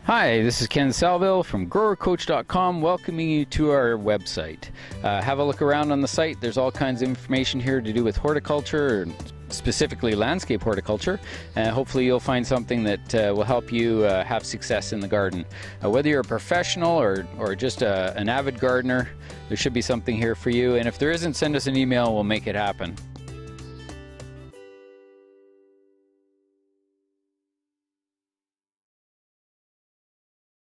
Hi, this is Ken Salvail from GrowerCoach.com, welcoming you to our website. Have a look around on the site. There's all kinds of information here to do with horticulture, specifically landscape horticulture, and hopefully you'll find something that will help you have success in the garden. Whether you're a professional or just an avid gardener, there should be something here for you, and if there isn't, send us an email, we'll make it happen.